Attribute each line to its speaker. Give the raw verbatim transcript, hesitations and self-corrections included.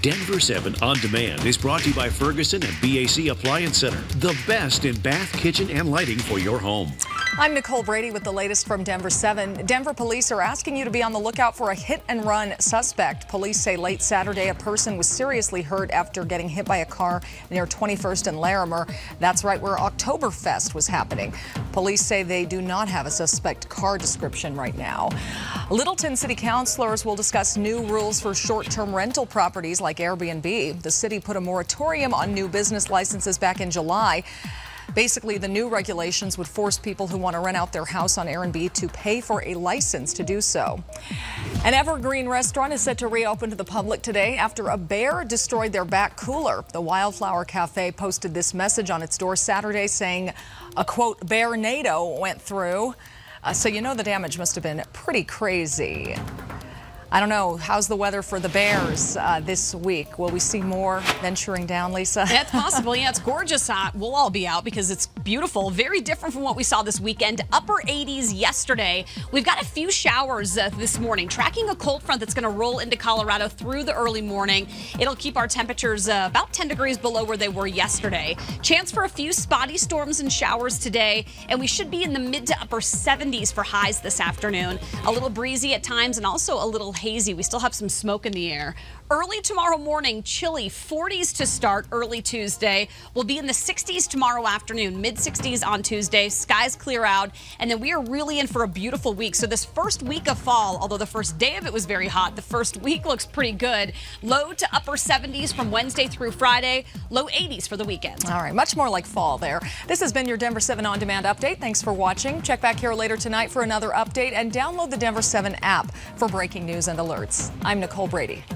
Speaker 1: Denver seven On Demand is brought to you by Ferguson and B A C Appliance Center, the best in bath, kitchen, and lighting for your home.
Speaker 2: I'm Nicole Brady with the latest from Denver seven. Denver police are asking you to be on the lookout for a hit-and-run suspect. Police say late Saturday a person was seriously hurt after getting hit by a car near twenty-first and Larimer. That's right where Oktoberfest was happening. Police say they do not have a suspect car description right now. Littleton City Councilors will discuss new rules for short-term rental properties like Airbnb. The city put a moratorium on new business licenses back in July. Basically, the new regulations would force people who want to rent out their house on Airbnb to pay for a license to do so. An Evergreen restaurant is set to reopen to the public today after a bear destroyed their back cooler. The Wildflower Cafe posted this message on its door Saturday saying a, quote, bear-nado went through. Uh, so you know the damage must have been pretty crazy. I don't know. How's the weather for the Bears uh, this week? Will we see more venturing down, Lisa?
Speaker 3: That's possible. Yeah, it's gorgeous out. We'll all be out because it's beautiful. Very different from what we saw this weekend. Upper eighties yesterday. We've got a few showers uh, this morning. Tracking a cold front that's going to roll into Colorado through the early morning. It'll keep our temperatures uh, about ten degrees below where they were yesterday. Chance for a few spotty storms and showers today. And we should be in the mid to upper seventies for highs this afternoon. A little breezy at times and also a little hazy. We still have some smoke in the air. Early tomorrow morning, chilly, forties to start early Tuesday. We'll be in the sixties tomorrow afternoon, mid sixties on Tuesday. Skies clear out, and then we are really in for a beautiful week. So this first week of fall, although the first day of it was very hot, the first week looks pretty good. Low to upper seventies from Wednesday through Friday, low eighties for the weekend.
Speaker 2: All right, much more like fall there. This has been your Denver seven On Demand update. Thanks for watching. Check back here later tonight for another update and download the Denver seven app for breaking news and alerts. I'm Nicole Brady.